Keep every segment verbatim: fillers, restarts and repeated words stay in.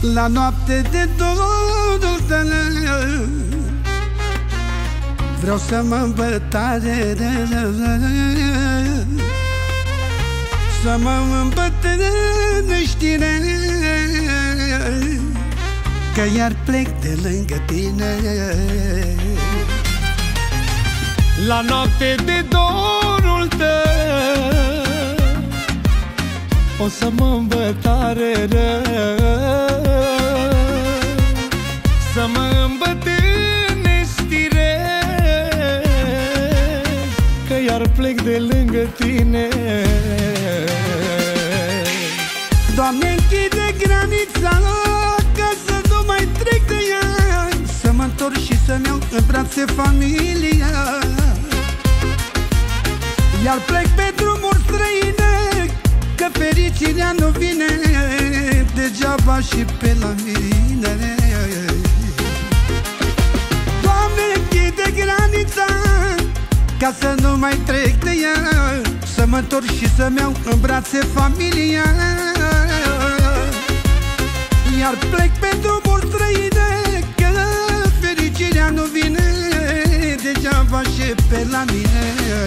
La noapte de dorul tău vreau să mă îmbătare, să mă îmbătrâneștire, că iar plec de lângă tine. La noapte de dorul tău o să mă îmbătare rău, să mă îmbătrâneștire, că iar plec de lângă tine. Doamne, închide granița ca să nu mai trec de ea, să mă întorc și să-mi iau în brațe familia. Iar plec pe drumuri străine, că fericirea nu vine degeaba și pe la mine. Doamne, închide granița ca să nu mai trec de ea, să mă întorc și să-mi iau în brațe familia. Iar plec pe drumuri străine, că fericirea nu vine degeaba și pe la mine.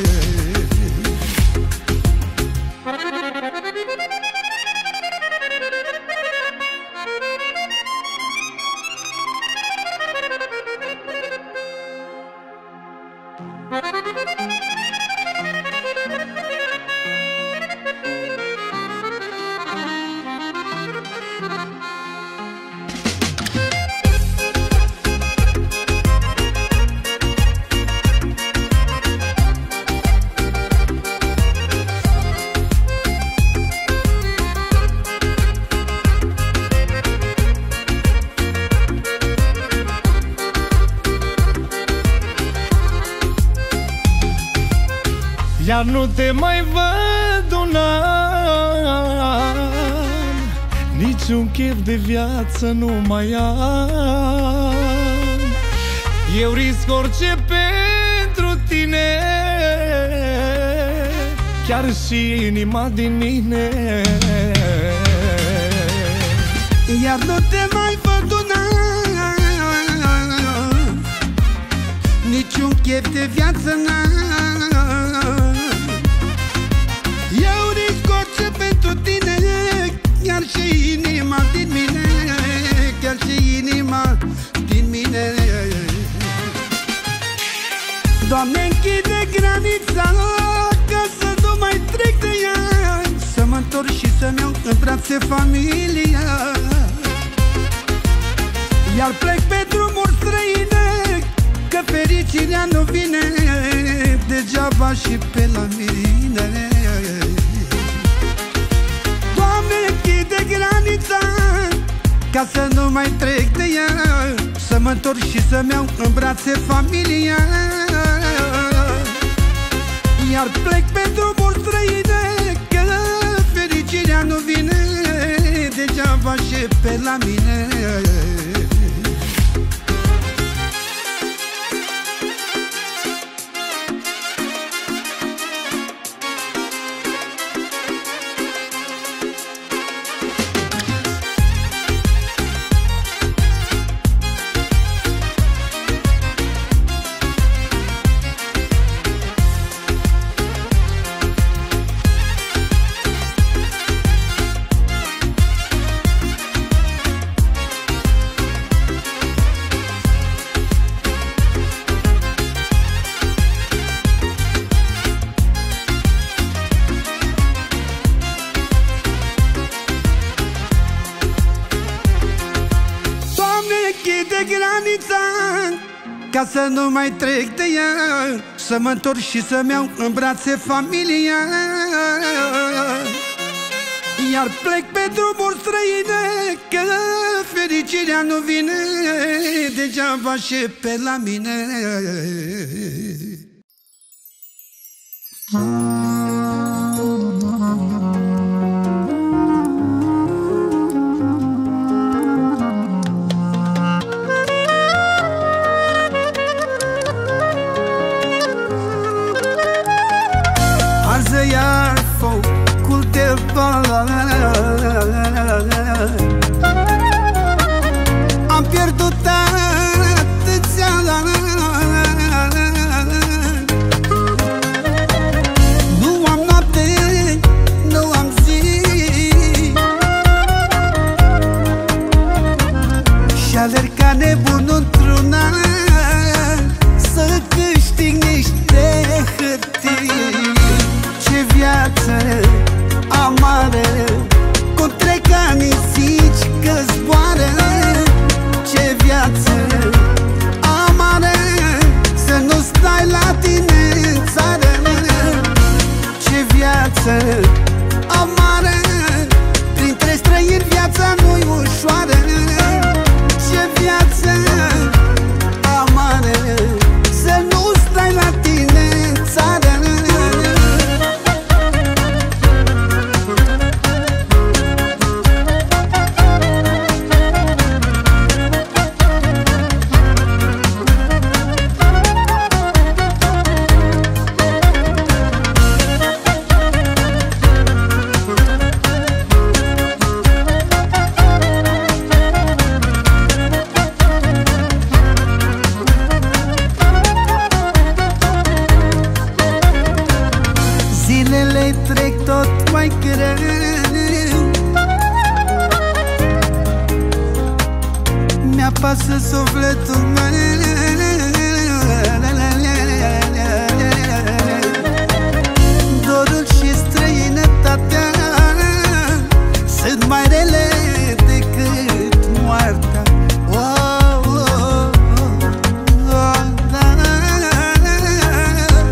Iar nu te mai văd un an, niciun chef de viață nu mai am. Eu risc orice pentru tine, chiar și inima din mine. Iar nu te mai văd un an, niciun chef de viață n-am. Eu risc orice pentru tine, chiar și inima din mine, chiar și inima din mine. Doamne, închide granița ca să nu mai trec de ea, să mă întorc și să-mi iau în brațe familia. Iar plec pe drumuri străine, că fericirea nu vine degeaba și pe la mine. Doamne, închide granița ca să nu mai trec de ea, să mă întorc și să-mi iau în brațe familia. Iar plec pe drumuri străine, că fericirea nu vine degeaba și pe la mine. Ca să nu mai trec de ea, să mă întorc și să-mi iau în brațe familia. Iar plec pe drumuri străine, că fericirea nu vine degeaba și pe la mine. Iar focul te va viață amară, printre străini viața nu-i ușoară. Ce viață amară, să nu stai la tine în țară. Zilele trec tot mai greu, mi-apasă sufletul meu. Dorul și străinătatea sunt mai rele decât moartea. Oh, oh, oh, da, da, da.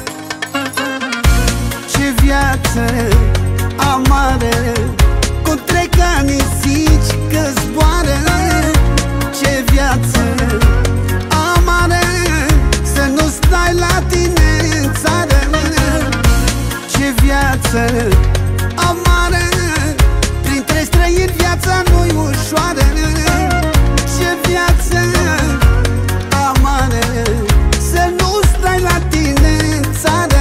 Ce viață amară, cum trec ani zici că zboară. Ce viață amară, să nu stai la tine în țară. Ce viață amară, printre străini viața nu-i ușoară. Ce viață amară, să nu stai la tine în țară.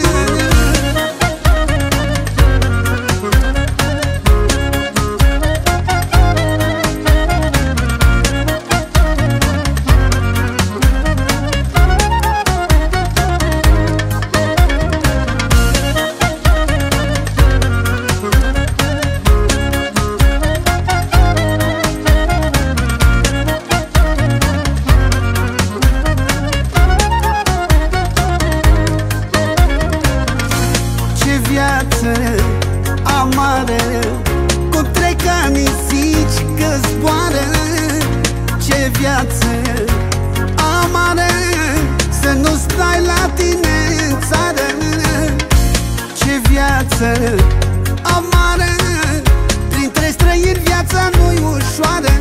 Viață amară, cum trec ani zici că zboară. Ce viață amară, să nu stai la tine în țară. Ce viață amară, printre străini viața nu-i ușoară.